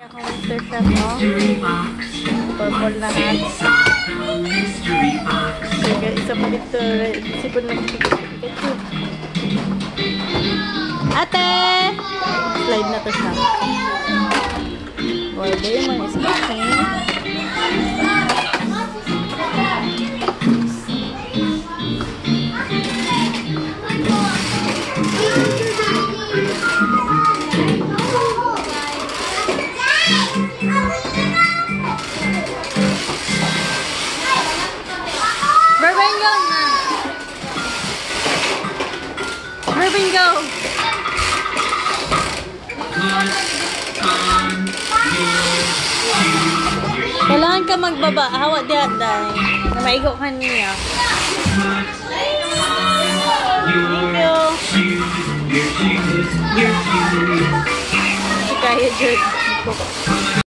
Ako Mr. Chef, no? Purple na hat. Sige, isa pa dito. Sipon lang Pikachu. Ate! Slide na to siya. Pwede yung mga ispasin. Bingo! Kailangan ka magbaba. Hawa diyan dahil. Na maigo ka niya. Thank you. Kaya dyan.